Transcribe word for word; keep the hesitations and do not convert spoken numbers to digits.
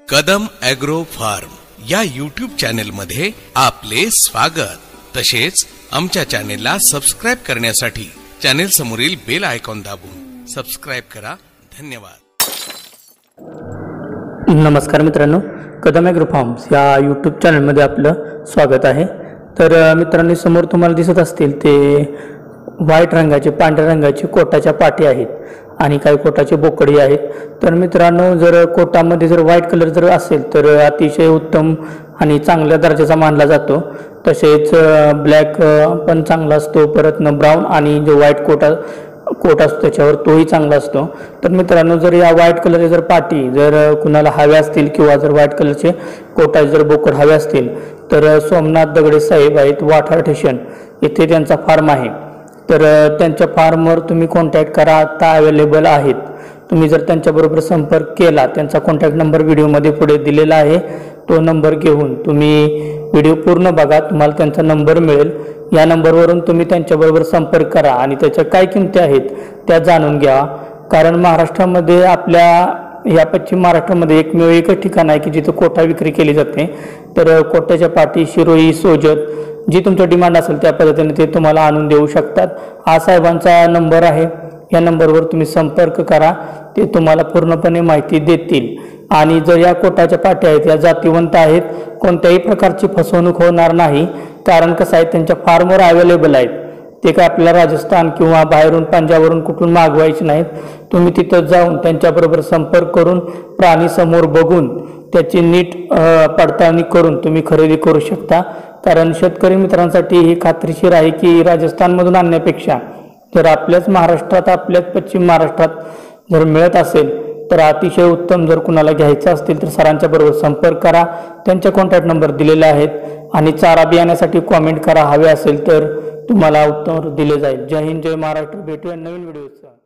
Kadam agro farm या YouTube channel मध्ये आपले स्वागत। तसेच आमच्या चॅनेलला सबस्क्राइब करण्यासाठी चॅनेल समोरील बेल आयकॉन दाबून सबस्क्राइब करा। धन्यवाद। नमस्कार मित्रांनो, कदम ॲग्रो फार्म्स या यूट्यूब चॅनल मध्ये आपलं स्वागत आहे। तर मित्रांनो, समोर तुम्हाला दिसत असतील ते व्हाईट रंगाचे पांढऱ्या रंगाचे कोटाच्या पाटी आहेत आणि काही कोटाचे बोकडी आहेत। तर मित्रांनो, जर कोटामध्ये जर व्हाईट कलर जर असेल तर अतिशय उत्तम आणि चांगल्या दर्जाचा मानला जातो। तसेच ब्लॅक पण चांगला असतो, परत न ब्राऊन आणि जो व्हाईट कोटा कोट असतो त्याच्यावर तोही चांगला असतो। तर मित्रांनो, जर या व्हाईट कलरचे जर पाटी जर कुणाला हव्या असतील किंवा जर व्हाईट कलरचे कोटाचे जर बोकड हवे असतील तर सोमनाथ दगडे साहेब आहेत, वाठार स्टेशन येथे त्यांचा फार्म आहे। तर त्यांच्या फार्मवर तुम्ही कॉन्टॅक्ट करा, आता अवेलेबल आहेत। तुम्ही जर त्यांच्याबरोबर संपर्क केला, त्यांचा कॉन्टॅक्ट नंबर व्हिडिओमध्ये पुढे दिलेला आहे, तो नंबर घेऊन तुम्ही व्हिडिओ पूर्ण बघा, तुम्हाला त्यांचा नंबर मिळेल। या नंबरवरून तुम्ही त्यांच्याबरोबर संपर्क करा आणि त्याच्या काय किमती आहेत त्या जाणून घ्या। कारण महाराष्ट्रामध्ये, आपल्या या पश्चिम महाराष्ट्रामध्ये एकमेव एकच ठिकाण आहे की जिथे कोटा विक्री केली जाते। तर कोट्याच्या पाटी, शिरोई, सोजत जी तुमचं डिमांड असेल त्या पद्धतीने ते तुम्हाला आणून देऊ शकतात। हा साहेबांचा नंबर आहे, या नंबरवर तुम्ही संपर्क करा, ते तुम्हाला पूर्णपणे माहिती देतील। आणि जर या कोटाच्या पाट्या आहेत या जातीवंत आहेत, कोणत्याही प्रकारची फसवणूक होणार नाही। कारण कसं आहे, त्यांच्या फार्मवर अवेलेबल आहेत, ते काय आपल्याला राजस्थान किंवा बाहेरून पंजाबवरून कुठून मागवायचे नाहीत। तुम्ही तिथं जाऊन त्यांच्याबरोबर संपर्क करून प्राणी समोर बघून त्याची नीट पडताळणी करून तुम्ही खरेदी करू शकता। कारण शेतकरी मित्रांसाठी ही खात्रीशीर आहे की राजस्थानमधून आणण्यापेक्षा जर आपल्याच महाराष्ट्रात, आपल्याच पश्चिम महाराष्ट्रात जर मिळत असेल तर अतिशय उत्तम। जर कुणाला घ्यायचं असतील तर सरांच्या बरोबर संपर्क करा, त्यांचे कॉन्टॅक्ट नंबर दिलेले आहेत। आणि चारा बियाण्यासाठी कॉमेंट करा, हवे असेल तर तुम्हाला उत्तर दिले जाईल। जय हिंद, जय महाराष्ट्र। भेटूया नवीन व्हिडिओचा।